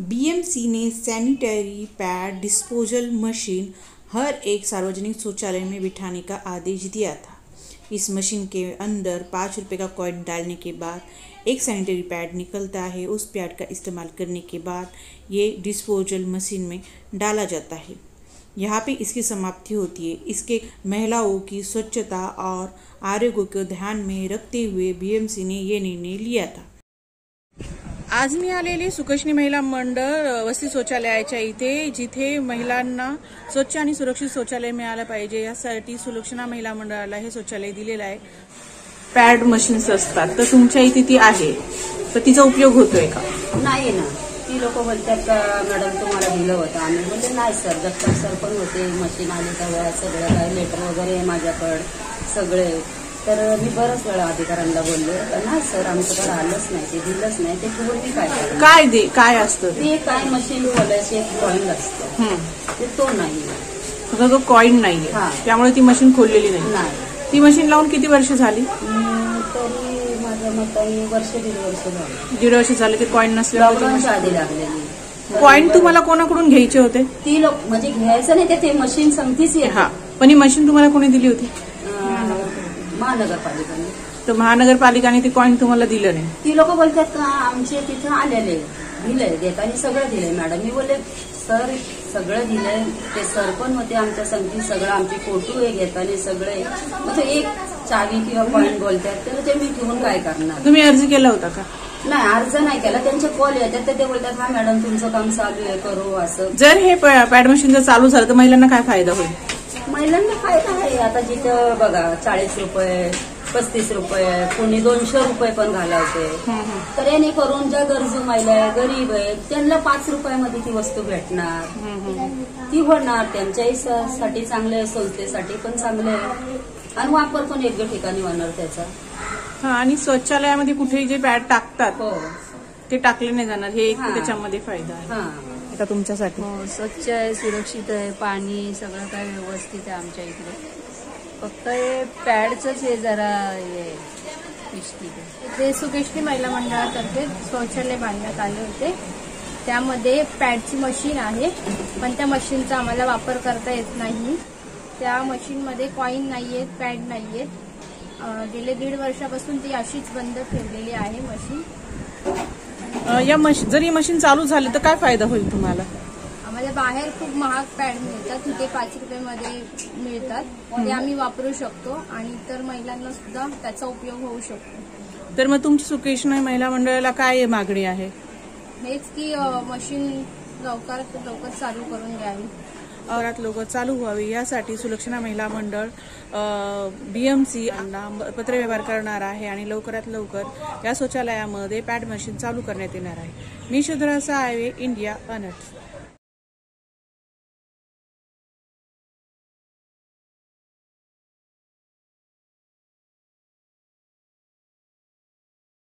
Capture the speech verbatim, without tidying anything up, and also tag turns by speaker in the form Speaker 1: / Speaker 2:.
Speaker 1: BMC ने sanitary pad disposal machine हर एक सार्वजनिक शौचालय में बिठाने का आदेश दिया था। इस मशीन के अंदर पाँच रुपये का कॉइन डालने के बाद एक सैनिटरी पैड निकलता है। उस पैड का इस्तेमाल करने के बाद ये डिस्पोजल मशीन में डाला जाता है। यहाँ पे इसकी समाप्ति होती है। इसके महिलाओं की स्वच्छता और आरोग्य को ध्यान में रखते हुए बीएमसी ने ये निर्णय लिया था। आज मी आलेली सुकशनी महिला मंडळ वस्ती शौचालयाच्या इथे, जिथे महिलांना स्वच्छ आणि सुरक्षित शौचालय मिळालं पाहिजे यासाठी सुलक्षणा महिला मंडळाला हे शौचालय दिलेलं आहे। पॅड मशीन्स असतात, तर तुमच्या इथे ती आहे, तर तिचा उपयोग होतोय का?
Speaker 2: नाही ना, ती लोक बोलतात का मॅडम तुम्हाला दिलं होतं, आम्ही बोलले नाही सर, जगताप सर पण होते, मशीन आली तेव्हा सगळं काय लेटर वगैरे माझ्याकडे सगळे, तर मी बरंच वेळा अधिकाऱ्यांना बोलले नाही सर आमच्याकडे आलंच नाही, ते दिलंच नाही, ते ठेवून मी काय करणार?
Speaker 1: काय दे काय असतं
Speaker 2: ते? काय मशीन बोलायचे एक कॉइन असतं, ते तो नाही,
Speaker 1: कॉइन नाहीये, त्यामुळे ती मशीन खोललेली नाही। ती मशीन लावून किती वर्ष झाली?
Speaker 2: तरी माझ्या मताने वर्ष दीड वर्ष झाली।
Speaker 1: दीड वर्ष झाले ते कॉइन नसल्यावर
Speaker 2: आधी लागलेली।
Speaker 1: कॉइन तुम्हाला कोणाकडून घ्यायचे होते?
Speaker 2: ती लोक म्हणजे घ्यायचं नाही, ते मशीन संगतीच येते।
Speaker 1: हा, पण ही मशीन तुम्हाला कोणी दिली होती?
Speaker 2: महानगरपालिकेने।
Speaker 1: तर महानगरपालिकाने ते कॉइन तुम्हाला दिलं नाही?
Speaker 2: ती लोक बोलतात का आमचे तिथं आलेले दिलंय, देतानी सगळं दिलंय मॅडम। मी बोलले सर सगळं दिलंय, ते सर पण होते आमच्या संगती, सगळं आमची फोटो हे घेतानी सगळे, मग एक चावी किंवा कॉइन बोलतात, तर ते मी घेऊन काय करणार?
Speaker 1: तुम्ही अर्ज केला होता का?
Speaker 2: नाही, अर्ज नाही केला, त्यांचे कॉल येतात तर ते बोलतात हा मॅडम तुमचं काम चालू आहे, करू असं।
Speaker 1: जर हे पॅड मशीन जर चालू झालं तर महिलांना काय फायदा होईल?
Speaker 2: महिलांना फायदा आहे, आता जिथं बघा चाळीस रुपये पस्तीस रुपये कोणी दोनशे रुपये पण घालावते, तर याने करून ज्या गरजू महिला आहे, गरीब आहे, त्यांना पाच रुपयामध्ये ती वस्तू भेटणार, ती होणार त्यांच्याही साठी चांगलं आहे, संस्थेसाठी पण चांगलं आहे, आणि वापर पण योग्य ठिकाणी होणार त्याचा।
Speaker 1: आणि शौचालयामध्ये कुठेही जे पॅड टाकतात
Speaker 2: हो
Speaker 1: ते टाकले नाही जाणार, हे एक त्याच्यामध्ये फायदा आहे आता तुमच्यासाठी।
Speaker 3: हो, स्वच्छ आहे, सुरक्षित आहे, पाणी सगळं काय व्यवस्थित आहे आमच्या इकडे, फक्त हे पॅडच हे जरा हे मिस्टेक आहे।
Speaker 4: ते सुकेशनी महिला मंडळातर्फे शौचालय बांधण्यात आले होते, त्यामध्ये पॅडची मशीन आहे, पण त्या मशीनचा आम्हाला वापर करता येत नाही। त्या मशीनमध्ये कॉइन नाहीयेत, पॅड नाहीयेत, गेले दीड वर्षापासून ती अशीच बंद ठेवलेली आहे मशीन।
Speaker 1: या मशीन जर ही मशीन चालू झाली तर काय फायदा होईल तुम्हाला?
Speaker 4: आम्हाला बाहेर खूप महाग पॅड मिळतात, तिथे पाच रुपये मध्ये मिळतात, ते आम्ही वापरू शकतो आणि इतर महिलांना सुद्धा त्याचा उपयोग होऊ शकतो।
Speaker 1: तर मग तुमची सुकेशनी महिला मंडळाला काय मागणी आहे?
Speaker 4: हेच की मशीन लवकरात लवकर चालू करून द्यावी,
Speaker 1: औरात लवकर चालू व्हावी यासाठी सुलक्षणा महिला मंडळ बीएमसी पत्रव्यवहार करणार आहे आणि लवकरात लवकर या शौचालयामध्ये पॅड मशीन चालू करण्यात येणार आहे। मी शुद्रा साळवे, इंडिया अनर्थ।